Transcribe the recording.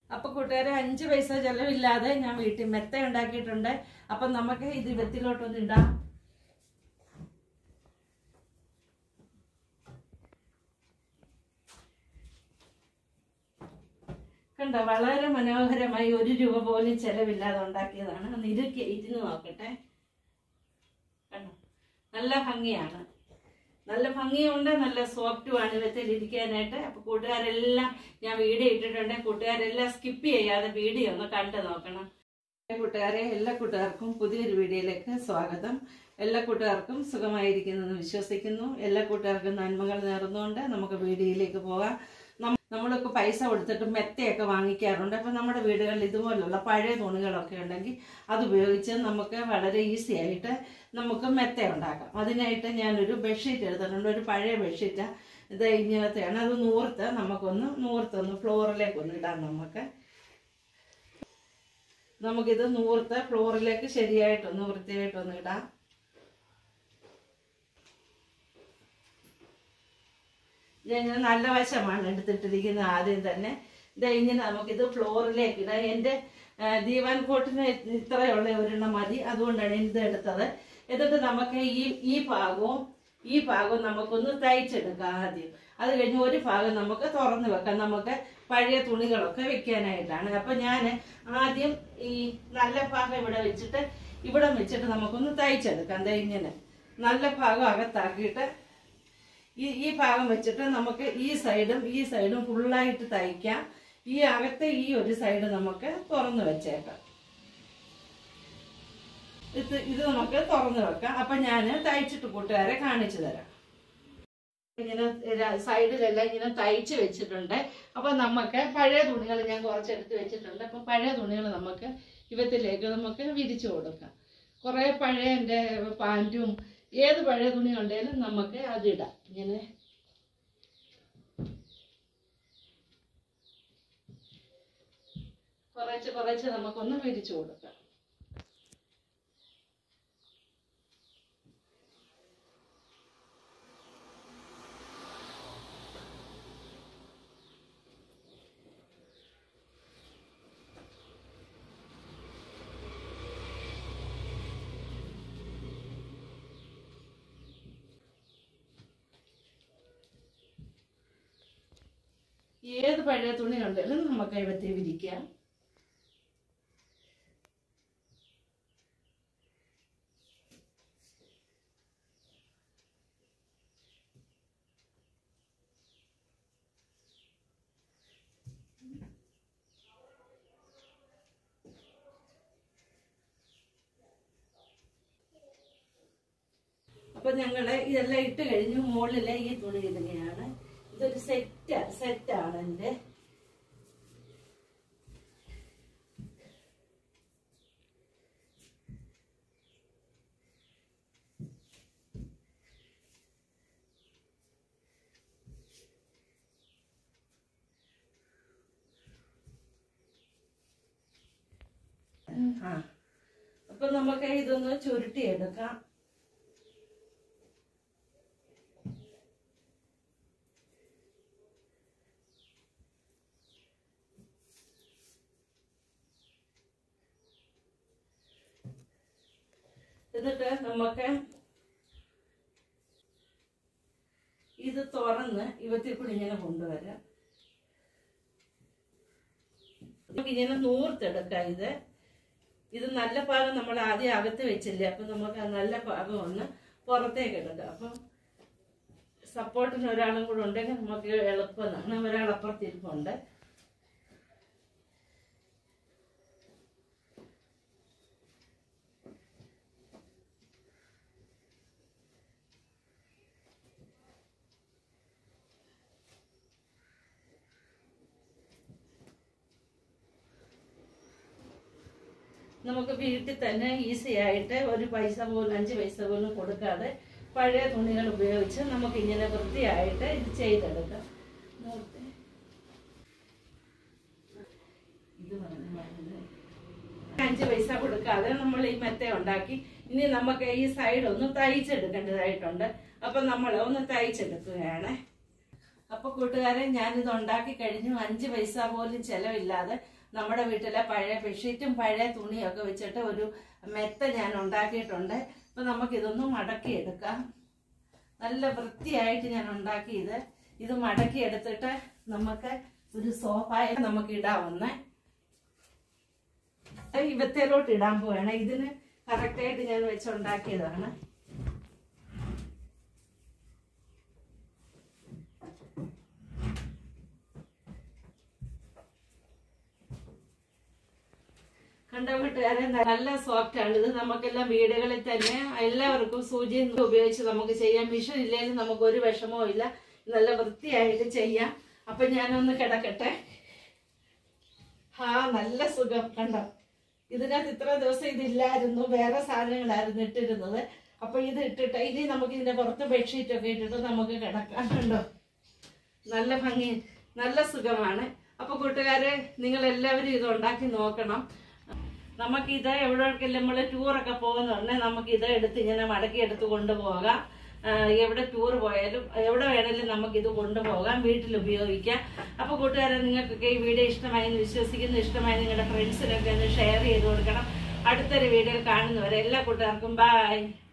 അപ്പൊ കൂട്ടുകാരെ 5 പൈസ ചെലവില്ലാതെ ഞാൻ വീട്ടിൽ മെത്ത ഉണ്ടാക്കിയിട്ടുണ്ട്. അപ്പൊ നമുക്ക് ഇത് വെത്തിലോട്ടൊന്ന് ഇടാം. കണ്ടോ, വളരെ മനോഹരമായി 1 രൂപ പോലും ചെലവില്ലാതെ ഉണ്ടാക്കിയതാണ്. ഒന്ന് ഇരുന്ന് നോക്കട്ടെ. കണ്ടോ, നല്ല ഭംഗിയാണ്, നല്ല ഭംഗിയുണ്ട്, നല്ല സോഫ്റ്റുമാണ് വെത്തിലിരിക്കാനായിട്ട്. അപ്പൊ കൂട്ടുകാരെല്ലാം ഞാൻ വീഡിയോ ഇട്ടിട്ടുണ്ട്. കൂട്ടുകാരെല്ലാം സ്കിപ്പ് ചെയ്യാതെ വീഡിയോ ഒന്ന് കണ്ടു നോക്കണം. കൂട്ടുകാരെ, എല്ലാ കൂട്ടുകാർക്കും പുതിയൊരു വീഡിയോയിലേക്ക് സ്വാഗതം. എല്ലാ കൂട്ടുകാർക്കും സുഖമായിരിക്കുന്നെന്ന് വിശ്വസിക്കുന്നു. എല്ലാ കൂട്ടുകാർക്കും നന്മകൾ നേർന്നുകൊണ്ട് നമുക്ക് വീഡിയോയിലേക്ക് പോകാം. നമ്മളൊക്കെ പൈസ കൊടുത്തിട്ട് മെത്തയൊക്കെ വാങ്ങിക്കാറുണ്ട്. അപ്പൊ നമ്മുടെ വീടുകളിൽ ഇതുപോലുള്ള പഴയ തുണികളൊക്കെ ഉണ്ടെങ്കിൽ അതുപയോഗിച്ച് നമുക്ക് വളരെ ഈസി ആയിട്ട് നമുക്ക് മെത്ത ഉണ്ടാക്കാം. അതിനായിട്ട് ഞാനൊരു ബെഡ്ഷീറ്റ് എടുത്തിട്ടുണ്ട്. ഒരു പഴയ ബെഡ്ഷീറ്റ് ഇത് ഇങ്ങനത്തെയാണ്. അത് നൂർത്തൊന്ന് ഫ്ലോറിലേക്ക് ഒന്ന് ഇടാം. നമുക്കിത് നൂർത്ത് ഫ്ലോറിലേക്ക് ശരിയായിട്ടൊന്ന് വൃത്തിയായിട്ടൊന്ന് ഇടാം. ഞാൻ നല്ല വശമാണ് എടുത്തിട്ടിരിക്കുന്നത്. ആദ്യം തന്നെ ഇങ്ങനെ നമുക്കിത് ഫ്ലോറിലേക്ക് ഇടാം. എൻ്റെ ദീവാൻ കോട്ടിന് ഇത്രയുള്ള ഒരെണ്ണം മതി, അതുകൊണ്ടാണ് ഇത് എടുത്തത്. എന്നിട്ട് നമുക്ക് ഈ ഭാഗവും നമുക്കൊന്ന് തയ്ച്ചെടുക്കാം ആദ്യം. അത് കഴിഞ്ഞ് ഒരു ഭാഗം നമുക്ക് തുറന്ന് വെക്കാം, നമുക്ക് പഴയ തുണികളൊക്കെ വെക്കാനായിട്ടാണ്. അപ്പൊ ഞാൻ ആദ്യം ഈ നല്ല ഭാഗം ഇവിടെ വെച്ചിട്ട് നമുക്കൊന്ന് തയ്ച്ചെടുക്കാം. ഇങ്ങനെ നല്ല ഭാഗം അകത്താക്കിയിട്ട് ഈ ഭാഗം വെച്ചിട്ട് നമുക്ക് ഈ സൈഡും ഫുള്ളായിട്ട് തയ്ക്കാം. ഈ അകത്തെ ഈ ഒരു സൈഡ് നമുക്ക് തുറന്ന് വെച്ചേക്കാം. ഇത് നമുക്ക് തുറന്ന് വെക്കാം. അപ്പൊ ഞാൻ തയ്ച്ചിട്ട് കൂട്ടുകാരെ കാണിച്ചു തരാം. ഇങ്ങനെ സൈഡിലെല്ലാം ഇങ്ങനെ തയ്ച്ച് വെച്ചിട്ടുണ്ട്. അപ്പൊ നമുക്ക് പഴയ തുണികൾ ഞാൻ കുറച്ചെടുത്ത് വെച്ചിട്ടുണ്ട്. അപ്പൊ പഴയ തുണികൾ നമുക്ക് ഇവത്തിലേക്ക് നമുക്ക് വിരിച്ചു കൊടുക്കാം. കുറെ പഴയ എൻ്റെ പാൻറ്റും ഏത് പഴയ തുണി ഉണ്ടെങ്കിലും നമുക്ക് അതിടാം. ഇങ്ങനെ കുറച്ച് നമുക്കൊന്ന് വിരിച്ചു കൊടുക്കാം. ഏത് പഴയ തുണി ഉണ്ടെങ്കിലും നമുക്ക് ഇവത്തെ വിരിക്കാം. അപ്പൊ ഞങ്ങള് ഇതെല്ലാം ഇട്ട് കഴിഞ്ഞു. മുകളിലെ ഈ തുണി ഇടുകയാണ്. ഇതൊരു സെറ്റാണ് എൻ്റെ. അപ്പൊ നമുക്ക് ഇതൊന്ന് ചുരുട്ടിയെടുക്കാം. എന്നിട്ട് നമുക്ക് ഇത് തുറന്ന് ഇവത്തിൽക്കൂടി ഇങ്ങനെ കൊണ്ടുവരാം. നമുക്ക് ഇങ്ങനെ നൂർത്തെടുക്കാം. ഇത് നല്ല ഭാഗം നമ്മൾ ആദ്യം അകത്ത് വെച്ചില്ലേ, അപ്പൊ നമുക്ക് ആ നല്ല ഭാഗം ഒന്ന് പുറത്തേക്ക് എടുക്കാം. അപ്പം സപ്പോർട്ടിന് ഒരാളും കൂടെ ഉണ്ടെങ്കിൽ നമുക്ക് എളുപ്പമാണ്. ഒരാളപ്പുറത്തിരിപ്പുണ്ട്. നമുക്ക് വീട്ടിൽ തന്നെ ഈസി ആയിട്ട് ഒരു പൈസ പോലും 5 പൈസ പോലും കൊടുക്കാതെ പഴയ തുണികൾ ഉപയോഗിച്ച് നമുക്ക് ഇങ്ങനെ വൃത്തിയായിട്ട് ഇത് ചെയ്തെടുക്കാം. ഇത് 5 പൈസ കൊടുക്കാതെ നമ്മൾ ഈ മെത്ത ഉണ്ടാക്കി. ഇനി നമുക്ക് ഈ സൈഡ് ഒന്ന് തയ്ച്ചെടുക്കേണ്ടതായിട്ടുണ്ട്. അപ്പൊ നമ്മൾ ഒന്ന് തയ്ച്ചെടുക്കുകയാണ്. അപ്പൊ കൂട്ടുകാരെ, ഞാനിത് ഉണ്ടാക്കി കഴിഞ്ഞു. 5 പൈസ പോലും ചെലവില്ലാതെ നമ്മുടെ വീട്ടിലെ പഴയ ബെഡ്ഷീറ്റും പഴയ തുണിയൊക്കെ വെച്ചിട്ട് ഒരു മെത്ത ഞാൻ ഉണ്ടാക്കിയിട്ടുണ്ട്. അപ്പൊ നമുക്കിതൊന്ന് മടക്കിയെടുക്കാം. നല്ല വൃത്തിയായിട്ട് ഞാൻ ഉണ്ടാക്കിയത്. ഇത് മടക്കിയെടുത്തിട്ട് നമുക്ക് ഒരു സോഫായ നമുക്ക് ഇടാവുന്ന ഈ വെത്തയിലോട്ട് ഇടാൻ പോവാണ്. ഇതിന് കറക്റ്റായിട്ട് ഞാൻ വെച്ചുണ്ടാക്കിയതാണ്. കണ്ട കൂട്ടുകാരെ, നല്ല സോഫ്റ്റ് ആണ് ഇത്. നമുക്കെല്ലാം വീടുകളിൽ തന്നെ എല്ലാവർക്കും സൂചി ഉപയോഗിച്ച് നമുക്ക് ചെയ്യാം. മിഷൻ ഇല്ലെങ്കിലും നമുക്ക് ഒരു വിഷമവും ഇല്ല. നല്ല വൃത്തിയായിട്ട് ചെയ്യാം. അപ്പൊ ഞാനൊന്ന് കിടക്കട്ടെ. നല്ല സുഖം. കണ്ടോ, ഇതിനകത്ത് ഇത്ര ദിവസം ഇതില്ലായിരുന്നു, വേറെ സാധനങ്ങളായിരുന്നു ഇട്ടിരുന്നത്. അപ്പൊ ഇത് ഇട്ടിട്ട് ഇനി നമുക്ക് ഇതിന്റെ പുറത്ത് ബെഡ്ഷീറ്റ് ഒക്കെ ഇട്ടിട്ട് നമുക്ക് കിടക്കാം. കണ്ടോ, നല്ല ഭംഗി, നല്ല സുഖമാണ്. അപ്പൊ കൂട്ടുകാരെ, നിങ്ങൾ എല്ലാവരും ഇത് ഉണ്ടാക്കി നോക്കണം. നമുക്കിത് എവിടെയൊക്കെല്ലാം നമ്മൾ ടൂറൊക്കെ പോകുന്ന പറഞ്ഞാൽ നമുക്കിത് എടുത്ത് ഇങ്ങനെ മടക്കി എടുത്ത് കൊണ്ടുപോകാം. എവിടെ ടൂർ പോയാലും എവിടെ വേണേലും നമുക്കിത് കൊണ്ടുപോകാം, വീട്ടിൽ ഉപയോഗിക്കാം. അപ്പൊ കൂട്ടുകാരെ, നിങ്ങൾക്കൊക്കെ ഈ വീഡിയോ ഇഷ്ടമായി എന്ന് വിശ്വസിക്കുന്നു. ഇഷ്ടമായി നിങ്ങളുടെ ഫ്രണ്ട്സിനൊക്കെ ഒന്ന് ഷെയർ ചെയ്ത് കൊടുക്കണം. അടുത്തൊരു വീഡിയോയിൽ കാണുന്നവരെ എല്ലാ കൂട്ടുകാർക്കും ബൈ.